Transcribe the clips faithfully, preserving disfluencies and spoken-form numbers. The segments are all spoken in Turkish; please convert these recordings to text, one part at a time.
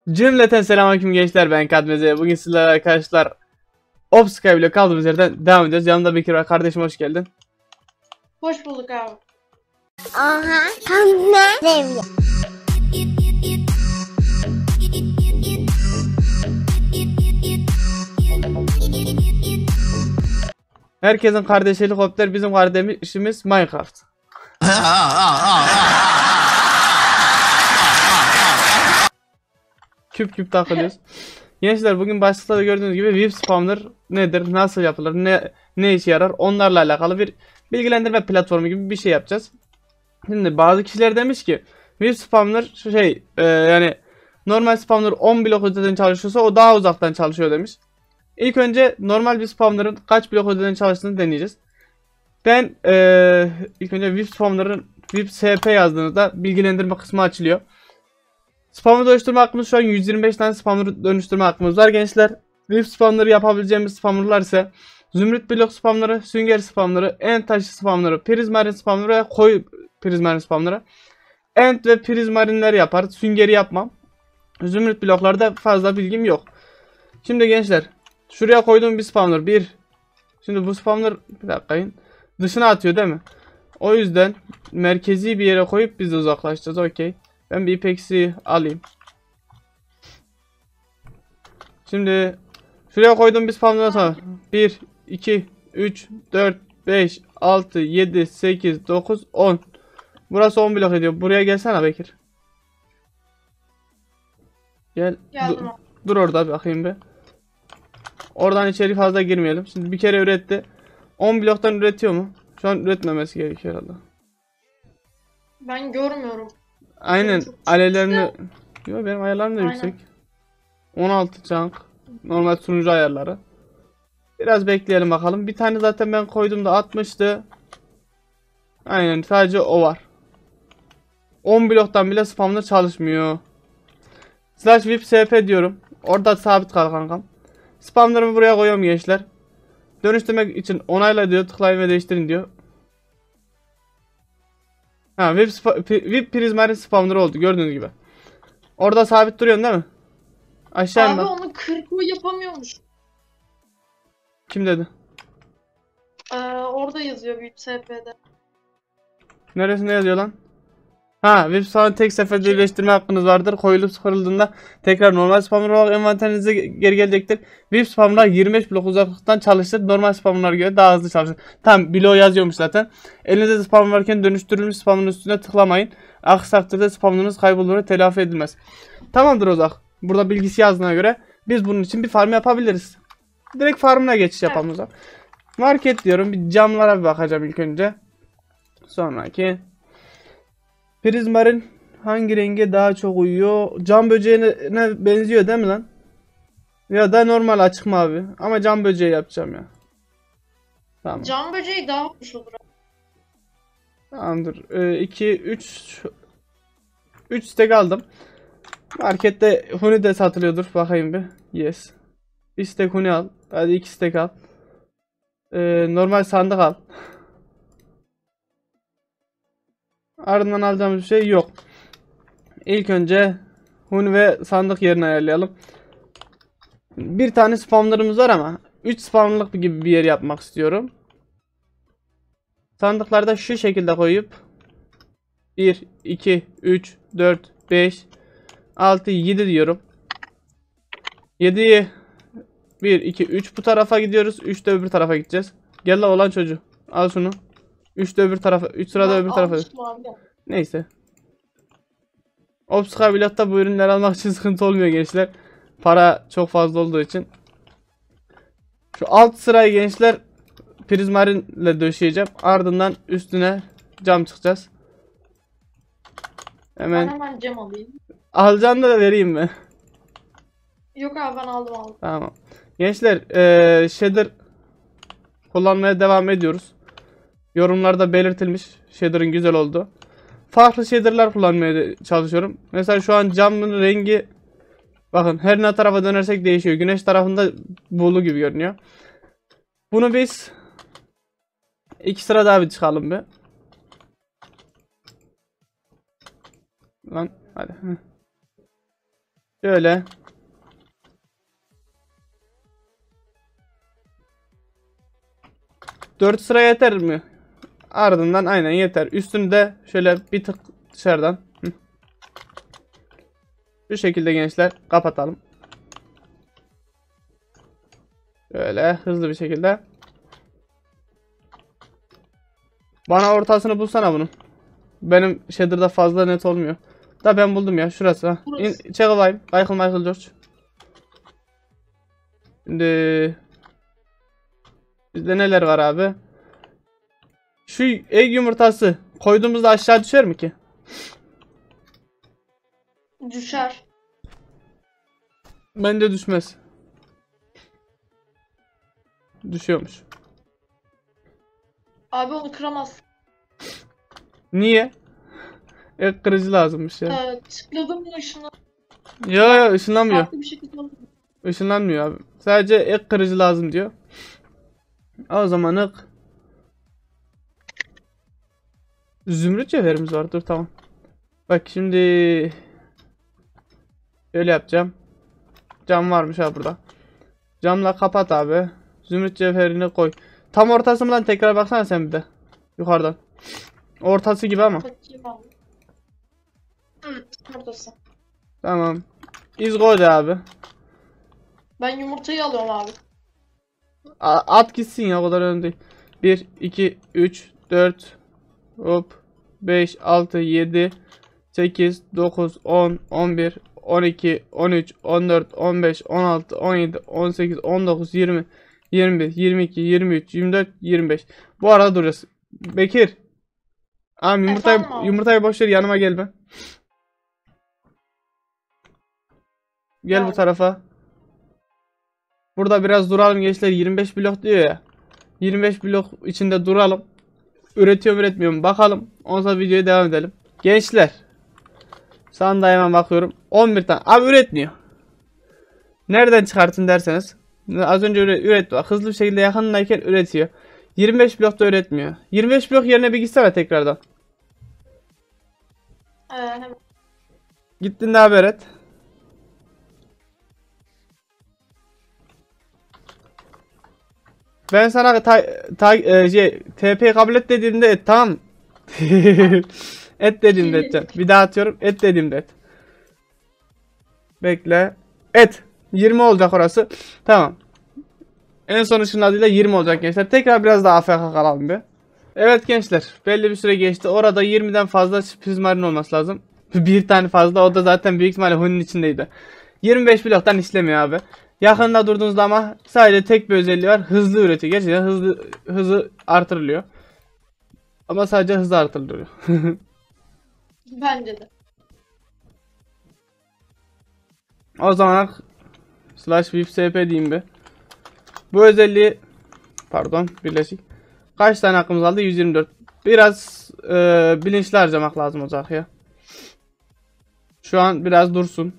Cümleten selamünaleyküm gençler, ben Kadmeze. Bugün sizlerle arkadaşlar Obsky ile kaldığımız yerden devam ediyoruz. Yanımda Bekir var. Kardeşim hoş geldin. Hoş bulduk abi. Aha, Kadmeze. Herkesin kardeşi helikopter, bizim kardeşimiz Minecraft. Küp küp takılıyoruz. Gençler, bugün başlıkta da gördüğünüz gibi V I P spawner nedir, nasıl yapılır, ne ne işe yarar, onlarla alakalı bir bilgilendirme platformu gibi bir şey yapacağız. Şimdi bazı kişiler demiş ki V I P spawner şey e, yani normal spawner on blok öteden çalışıyorsa o daha uzaktan çalışıyor demiş. İlk önce normal bir spawner'ın kaç blok öteden çalıştığını deneyeceğiz. Ben e, ilk önce V I P spawner'ın V I P S P yazdığınızda bilgilendirme kısmı açılıyor. Spawner dönüştürme hakkımız şu an yüz yirmi beş tane spawner dönüştürme hakkımız var gençler. V I P spawner'ı yapabileceğimiz spawner'lar ise zümrüt blok spawner'ı, sünger spawner'ı, end taşı spawner'ı, prizmarin spawner'ı ve koyu prizmarin spawner'ı. End ve prizmarinleri yapar. Süngeri yapmam. Zümrüt bloklarda fazla bilgim yok. Şimdi gençler, şuraya koyduğum bir spawner bir. Şimdi bu spawner bir dakikayın dışına atıyor değil mi? O yüzden merkezi bir yere koyup biz de uzaklaşacağız. Okey. Ben bir ipeksi alayım. Şimdi şuraya koyduğum bir spawner'dan sonra bir, iki, üç, dört, beş, altı, yedi, sekiz, dokuz, on. Burası on blok ediyor. Buraya gelsene Bekir. Gel. Geldim. Du dur orada bakayım bir. Oradan içeri fazla girmeyelim. Şimdi bir kere üretti. on bloktan üretiyor mu? Şu an üretmemesi gerekiyor herhalde. Ben görmüyorum. Aynen. Alevlerini... Yok, benim ayarlarım da Aynen. yüksek. on altı chunk. Normal sunucu ayarları. Biraz bekleyelim bakalım. Bir tane zaten ben koyduğumda altmıştı. Aynen, sadece o var. on bloktan bile spawner çalışmıyor. Slash V I P S P diyorum. Orada sabit kal kankam. Spawner'ımı buraya koyuyorum gençler. Dönüştürmek için onayla diyor. Tıklayın ve değiştirin diyor. Ha, V I P, V I P prizmarin spawner oldu gördüğünüz gibi. Orada sabit duruyorsun değil mi? Aşağı in Abi bak. onu kırpı yapamıyormuş. Kim dedi? Ee, orada yazıyor V I P S P'de. Neresinde yazıyor lan? Ha, V I P spawner tek seferde birleştirme hakkınız vardır. Koyulup kırıldığında tekrar normal spawner olarak envanterinize geri gelecektir. V I P spawnerlar yirmi beş blok uzaklıktan çalışır. Normal spawnerlara göre daha hızlı çalışır. Tam bloğu yazıyormuş zaten. Elinizde spawner varken dönüştürülmüş spawnerın üstüne tıklamayın. Aksi takdirde spawnerınız kaybolur ve telafi edilmez. Tamamdır Ozak. Burada bilgisi yazdığına göre biz bunun için bir farm yapabiliriz. Direkt farmına geçiş yapalım Ozak. Market diyorum. Bir camlara bir bakacağım ilk önce. Sonraki. Prizmarin hangi renge daha çok uyuyor? Cam böceğine benziyor değil mi lan? Ya da normal açık mavi. Ama cam böceği yapacağım ya. Tamam. Can böceği daha hoş olur. Tamamdır. iki, üç üç stack aldım. Markette huni de satılıyordur. Bakayım bir. Yes. bir stack huni al. Hadi iki stack al. Ee, normal sandık al. Ardından alacağımız bir şey yok. İlk önce huni ve sandık yerini ayarlayalım. Bir tane spawner'ımız var ama üç spawner'lık gibi bir yer yapmak istiyorum. Sandıklarda şu şekilde koyup bir, iki, üç, dört, beş, altı, yedi diyorum. yediyi bir, iki, üç bu tarafa gidiyoruz. üç de öbür tarafa gideceğiz. Gel la olan çocuğu. Al şunu. üç de öbür tarafa. üç sırada Ben öbür tarafa. almıştım abi. Neyse. Obsky Bilat'ta bu ürünleri almak için sıkıntı olmuyor gençler. Para çok fazla olduğu için. Şu alt sırayı gençler prizmarinle döşeyeceğim. Ardından üstüne cam çıkacağız. Ben Hemen hemen cam alayım. alacağını da vereyim mi? Yok abi, ben aldım aldım. Tamam. Gençler ee, shader kullanmaya devam ediyoruz. Yorumlarda belirtilmiş shader'ın güzel olduğu. Farklı shader'lar kullanmaya çalışıyorum. Mesela şu an camın rengi bakın her ne tarafa dönersek değişiyor. Güneş tarafında buğulu gibi görünüyor. Bunu biz iki sıra daha bir çıkalım bir. Lan hadi. Şöyle. Dört sıra yeter mi? Ardından aynen yeter. Üstünü de şöyle bir tık dışarıdan. Hı. Bu şekilde gençler kapatalım. Böyle hızlı bir şekilde. Bana ortasını bulsana bunun. Benim shader'da fazla net olmuyor. Da ben buldum ya şurası. Ha. İn, Burası. çek alayım. Michael Michael George. Şimdi bizde neler var abi? Şu egg yumurtası koyduğumuzda aşağı düşer mi ki? Düşer. Bence düşmez. Düşüyormuş. Abi onu kıramazsın. Niye? Egg kırıcı lazımmış ya. Ee, tıkladım mı ışını Yo yo ışınlanmıyor. farklı bir şekilde olur. Işınlanmıyor abi. Sadece egg kırıcı lazım diyor. O zaman egg. Zümrüt cevherimiz var. Dur tamam. Bak şimdi şöyle yapacağım. Cam varmış ha burada. Camla kapat abi. Zümrüt cevherini koy. Tam ortası mı lan? Tekrar baksana sen bir de. Yukarıdan. Ortası gibi ama. Bakayım abi. Hı, oradasın. Tamam. İz koy de abi. Ben yumurtayı alıyorum abi. A- at gitsin ya, o kadar önemli değil. bir, iki, üç, dört, hop, beş, altı, yedi, sekiz, dokuz, on, on bir, on iki, on üç, on dört, on beş, on altı, on yedi, on sekiz, on dokuz, yirmi, yirmi bir, yirmi iki, yirmi üç, yirmi dört, yirmi beş. Bu arada duracağız. Bekir. Abi yumurtayı, Efendim abi? yumurtayı boş ver, yanıma gelme. Gel bu Geldim. tarafa. Burada biraz duralım gençler. yirmi beş blok diyor ya. yirmi beş blok içinde duralım. Üretiyor mu üretmiyor mu bakalım. Ondan sonra videoya devam edelim. Gençler. Sağında hemen bakıyorum. on bir tane. Abi üretmiyor. Nereden çıkartın derseniz. Az önce üre üretti. Bak, hızlı bir şekilde yakınındayken üretiyor. yirmi beş blokta üretmiyor. yirmi beş blok yerine bir gitsene tekrardan. Ee, hemen. Gittin de haber et. Ben sana ta, ta, e, şey, T P kabul et dediğimde et, tamam. Et dediğimde edeceğim. Bir daha atıyorum. Et dediğimde et. Bekle. Et. yirmi olacak orası. Tamam. En son ışın adıyla yirmi olacak gençler. Tekrar biraz daha A F K kalalım bir. Evet gençler. Belli bir süre geçti. Orada yirmiden fazla prizmarin olması lazım. Bir tane fazla. O da zaten büyük ihtimalle hunun içindeydi. yirmi beş bloktan işlemiyor abi. Yakında durduğunuzda ama sadece tek bir özelliği var. Hızlı üretiyor. Gerçekten hızlı hızı artırılıyor. Ama sadece hızı artırılıyor. Bence de. O zaman slash vip sp diyeyim bir. Bu özelliği, pardon, birleşik. Kaç tane hakkımız aldı? yüz yirmi dört. Biraz e, bilinçli harcamak lazım olacak ya. Şu an biraz dursun.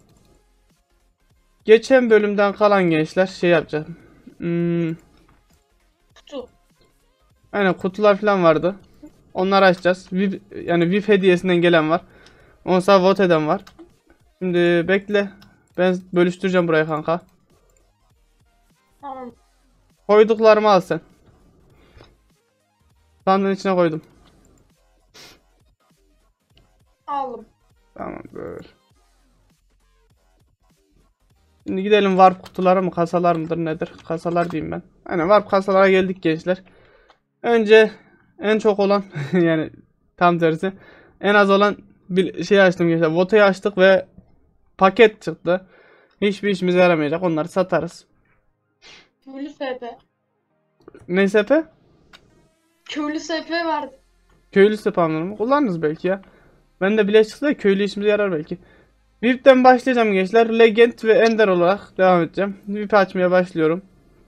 Geçen bölümden kalan gençler şey yapacağım. Hmm, Kutu. aynen kutular falan vardı. Onları açacağız. V I P, yani V I P hediyesinden gelen var. Ondan sonra vote eden var. Şimdi bekle. Ben bölüştüreceğim burayı kanka. Tamam. Koyduklarımı al sen. Sandığın içine koydum. Aldım. Tamam böyle. Şimdi gidelim warp kutuları mı, kasalar mıdır nedir? Kasalar diyeyim ben. Aynen warp kasalara geldik gençler. Önce en çok olan yani tam tersi en az olan bir şey açtım gençler. Vote'yu açtık ve paket çıktı. Hiçbir işimize yaramayacak. Onları satarız. Köylü S P. Ne sepe? Köylü S P verdi. Köylü spamları mı? Kullanırız belki ya. Ben de bile çıktı da köylü işimize yarar belki. V I P'ten başlayacağım gençler. Legend ve Ender olarak devam edeceğim. V I P açmaya başlıyorum.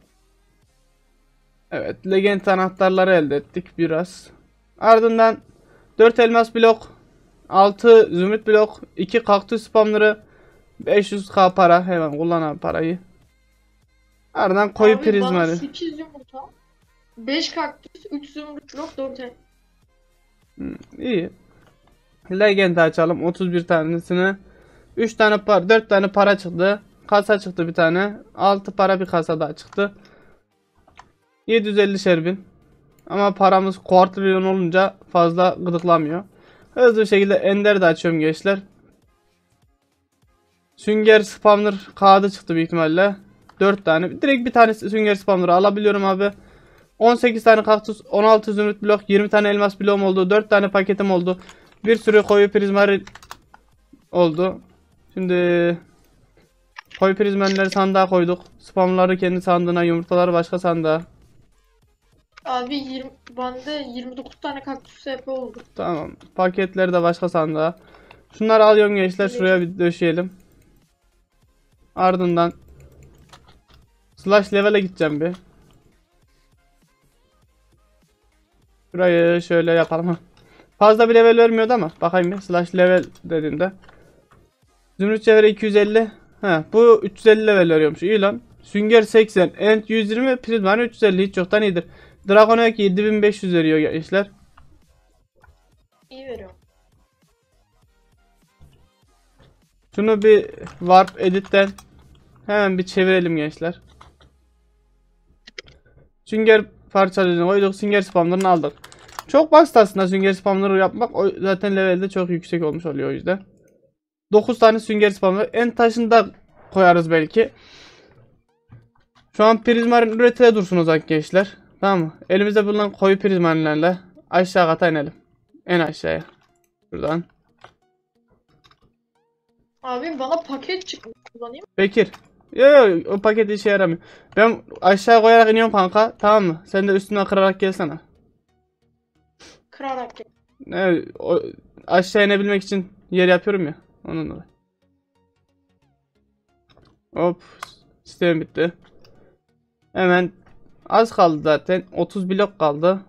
Evet, Legend anahtarları elde ettik biraz. Ardından dört elmas blok, altı zümrüt blok, iki kaktüs spamları, beş yüz K para. Hemen kullan parayı. Ardından koyu Abi bana prizmaları. sekiz yumurta. beş kaktüs, üç zümrüt blok, dört el. Hmm, iyi. Legend açalım. otuz bir tanesini üç tane para, dört tane para çıktı. Kasa çıktı bir tane. altı para bir kasa daha çıktı. yedi yüz elli şerbin. Ama paramız kuartrilyon olunca fazla gıdıklamıyor. Hızlı bir şekilde ender de açıyorum gençler. Sünger spawner kağıdı çıktı büyük ihtimalle. dört tane. Direkt bir tane sünger spawner'ı alabiliyorum abi. on sekiz tane kaktüs, on altı zümrüt blok, yirmi tane elmas bloğum oldu. dört tane paketim oldu. Bir sürü koyu prizmarin oldu. Şimdi koyu prizmarinleri sandığa koyduk. Spamları kendi sandığına, yumurtaları başka sandığa. Abi yirmi, bende yirmi dokuz tane kaktüs S P oldu. Tamam. Paketleri de başka sandığa. Şunları alıyorum gençler. Şuraya bir döşeyelim. Ardından slash level'e gideceğim bir. Şurayı şöyle yapalım. Fazla bir level vermiyordu ama. Bakayım bir. Slash level dediğimde. Zümrüt cevheri iki yüz elli. He, bu üç yüz elli level veriyormuş. İyi lan. Sünger seksen. End yüz yirmi. Prizman üç yüz elli. Hiç yoktan iyidir. Dragonayak yedi bin beş yüz veriyor gençler. İyi veriyor. Şunu bir warp editten hemen bir çevirelim gençler. Sünger parçalarını koyduk. Sünger spamlarını aldık. Çok basit aslında sünger spamları yapmak. O zaten levelde çok yüksek olmuş oluyor o yüzden. dokuz tane sünger spamları. En taşında koyarız belki. Şu an prizmarin üretile dursun o zaman gençler. Tamam mı? Elimizde bulunan koyu prizmarinlerle aşağı kata inelim. En aşağıya. Buradan. Abi bana paket çıkmış, kullanayım. Bekir. Yok yok o paket işe yaramıyor. Ben aşağı koyarak iniyorum kanka. Tamam mı? Sen de üstünden kırarak gelsene. Kırarak gel. Evet, o, aşağı inebilmek için yer yapıyorum ya. Onun dolayı. Hop. Sistem bitti. Hemen az kaldı zaten. otuz blok kaldı.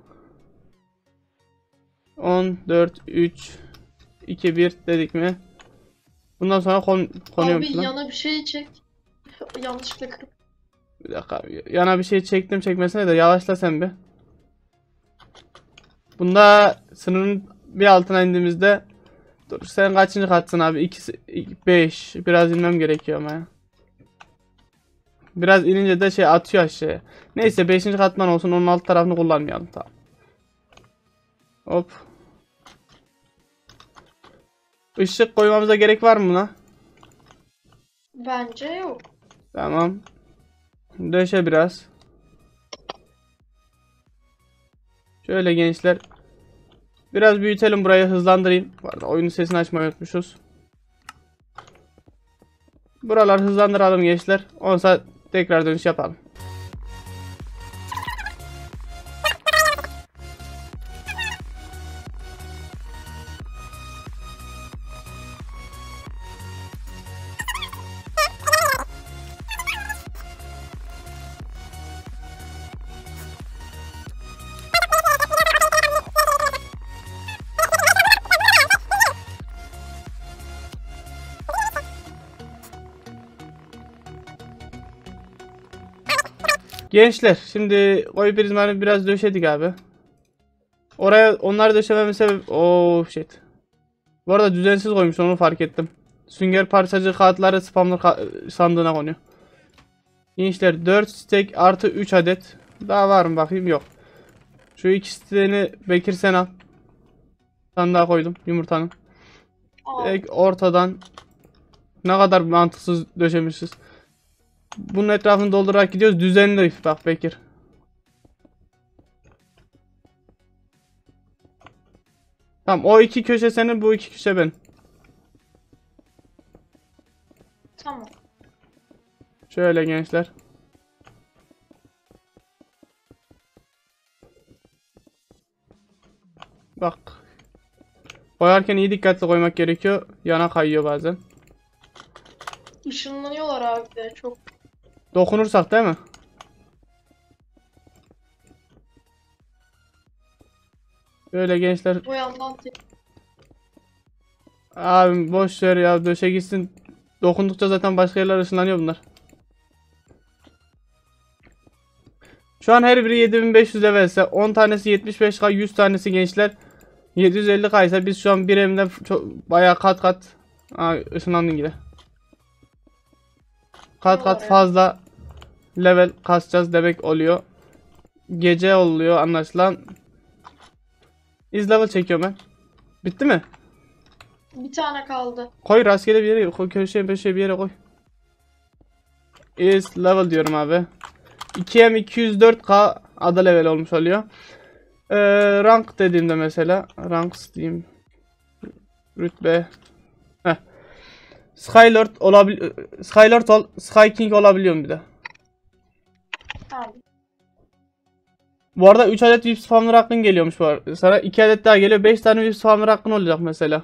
on, dört, üç, iki, bir dedik mi? Bundan sonra kon konuyorum. Abi lan. yana bir şey çek. Yanlışlıkla kırıp. Bir dakika. Yana bir şey çektim çekmesine de yavaşla sen bir. Bunda sınırın bir altına indiğimizde dur sen kaçıncı katsın abi? iki, beş. Biraz inmem gerekiyor ama ya. Biraz inince de şey atıyor aşağıya. Neyse beşinci katman olsun, onun alt tarafını kullanmayalım, tamam. Hop. Işık koymamıza gerek var mı buna? Bence yok. Tamam. Döşe biraz. Şöyle gençler. Biraz büyütelim burayı, hızlandırayım. Bu arada oyunun sesini açmayı unutmuşuz. Buralar hızlandıralım gençler. on saat tekrar dönüş yapalım. Gençler şimdi koyu prizmanı biraz döşedik abi. Oraya onları döşememin sebebi oh shit. Bu arada düzensiz koymuş, onu fark ettim. Sünger parçacı kağıtları spamlar ka sandığına konuyor. Gençler dört stack artı üç adet. Daha var mı bakayım, yok. Şu ikisini Bekir sen al. Sandığa koydum yumurtanın. Aa, Direkt ortadan ne kadar mantıksız döşemişiz. Bunun etrafını doldurarak gidiyoruz. Düzenli bak Bekir. Tamam, o iki köşe senin, bu iki köşe benim. tamam. Şöyle gençler. Bak. Koyarken iyi dikkatli koymak gerekiyor. Yana kayıyor bazen. Işınlanıyorlar abi de çok. Dokunursak değil mi? Böyle gençler. Bu yandan tek. Abi boş ver ya, döşe gitsin. Dokundukça zaten başka yerler ışınlanıyor bunlar. Şu an her biri yedi bin beş yüz levelse, on tanesi yetmiş beş K, yüz tanesi gençler yedi yüz elli K ise biz şu an bir evimden çok bayağı kat kat Aa, ışınlandın yine. Kat Ne kat var ya? fazla level kasacağız demek oluyor. Gece oluyor anlaşılan. İz level çekiyorum ben. Bitti mi? Bir tane kaldı. Koy rastgele bir yere koy, köşeye köşeye bir yere koy. Is level diyorum abi. iki M iki yüz dört K ada level olmuş oluyor. Ee, rank dediğimde mesela ranks diyeyim. Rütbe. Heh. Skylord olabil Skylord ol, Sky King olabiliyorum bir de. Tamam. Bu arada üç adet V I P spawner hakkın geliyormuş bu arada. Sana iki adet daha geliyor. beş tane V I P spawner hakkın olacak mesela.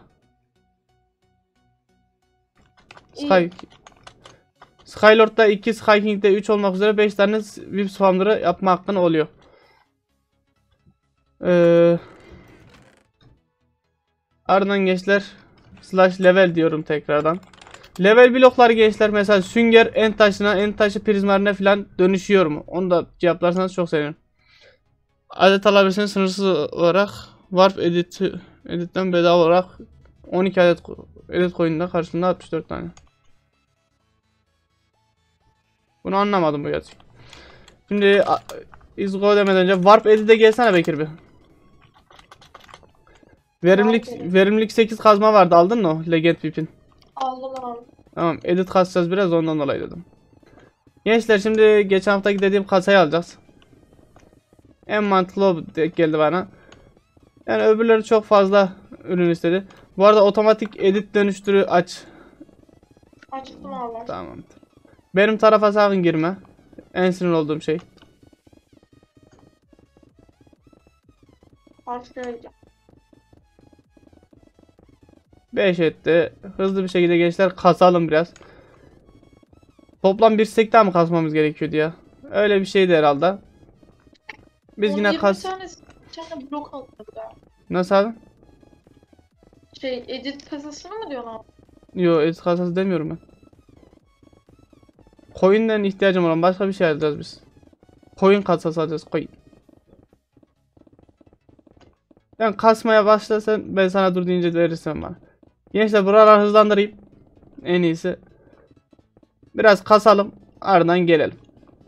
Sky İyi. Skylord'da iki, Sky King'de üç olmak üzere beş tane V I P spawner'ı yapma hakkın oluyor. Ee, ardından gençler slash level diyorum tekrardan. Level blokları gençler mesela sünger en taşına en taşı prizmalarına falan dönüşüyor mu? Onu da cevaplarsanız çok sevinirim. Adet alabilirsiniz sınırsız olarak. Warp edit editten bedava olarak on iki adet edit coin'da karşılığında altmış dört tane. Bunu anlamadım bu yazı. Şimdi izgo demeden önce Warp edit'e gelsene Bekir bir. Verimlilik Warp edit. verimlilik sekiz kazma vardı, aldın mı o Legend V I P'in? Aldım aldım. Tamam, edit kasacağız biraz, ondan dolayı dedim. Gençler şimdi geçen haftaki dediğim kasayı alacağız. En mantıklı o denk geldi bana. Yani öbürleri çok fazla ürün istedi. Bu arada otomatik edit dönüştürü aç. Açtım abi. Tamam. Benim tarafa sakın girme. En sinir olduğum şey. Artık öyle. beş etti. Hızlı bir şekilde gençler kasalım biraz. Toplam bir stek daha mı kasmamız gerekiyordu ya? Öyle bir şeydi herhalde. Biz On yine yirmi kas... tane, bir tane blok aldık ya. Nasıl abi? Şey edit kasasını mı diyorsun abi? Yo, edit kasası demiyorum ben. Coin'den ihtiyacım olan başka bir şey alacağız biz. Coin kasası alacağız, coin. Ben kasmaya başlasan ben sana dur deyince verirsen bana. Gençler buraları hızlandırayım. En iyisi. Biraz kasalım, ardından gelelim.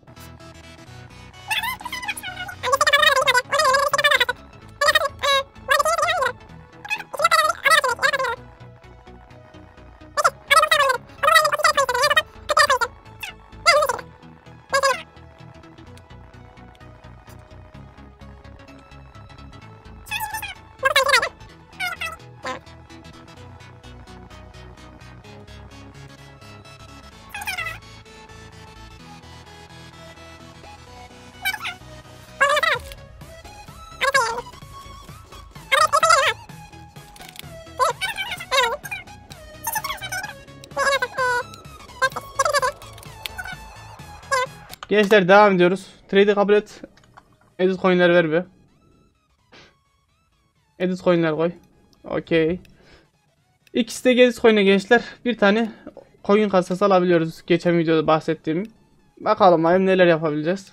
Gençler devam ediyoruz. Trade'i kabul et. Edit coin'ler ver bir. Edit coin'ler koy. Okey. İkisi de edit coin'e gençler. Bir tane coin kasası alabiliyoruz. Geçen videoda bahsettiğim. Bakalım ayım neler yapabileceğiz.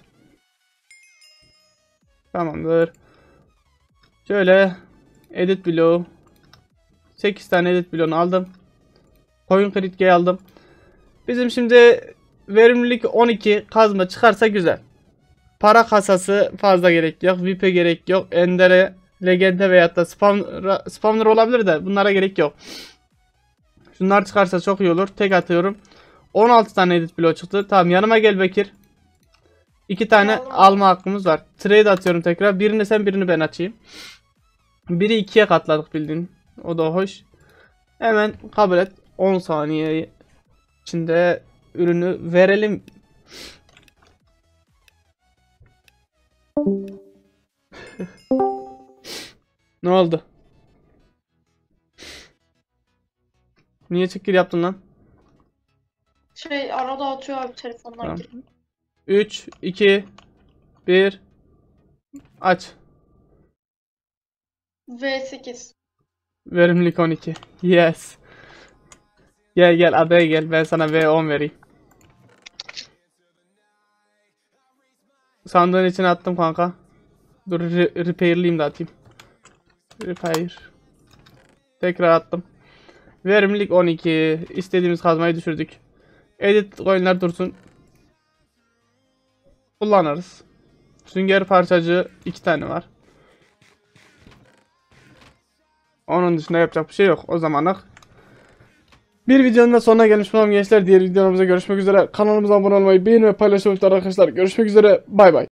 Tamamdır. Şöyle edit bloğu. sekiz tane edit bloğunu aldım. Coin credit'e aldım. Bizim şimdi verimlilik on iki kazma çıkarsa güzel. Para kasası fazla gerek yok. V I P'e gerek yok. Ender'e, Legend'e veyahut da spawner, spawner olabilir de bunlara gerek yok. Şunlar çıkarsa çok iyi olur. Tek atıyorum. on altı tane edit bloğu çıktı. Tamam, yanıma gel Bekir. iki tane Tamam. alma hakkımız var. Trade atıyorum tekrar. Birini sen, birini ben açayım. Biri ikiye katladık bildiğin. O da hoş. Hemen kabul et. on saniye içinde ürünü verelim. Ne oldu? Niye çık gir yaptın lan? Şey arada atıyor abi telefondan Tamam. girip. üç, iki, bir. Aç. V sekiz. Verimlilik on iki. Yes. Gel gel adaya gel, ben sana V on vereyim. Sandığın içine attım kanka. Dur re repair'liyim de atayım. Repair. Tekrar attım. Verimlilik on iki. İstediğimiz kazmayı düşürdük. Edit coinler dursun. Kullanırız. Sünger parçacığı iki tane var. Onun dışında yapacak bir şey yok o zamanlık. Bir videonun da sonuna gelmiş bulunalım gençler. Diğer videolarımıza görüşmek üzere. Kanalımıza abone olmayı, beğeni ve paylaşmayı unutmayın arkadaşlar. Görüşmek üzere. Bay bay.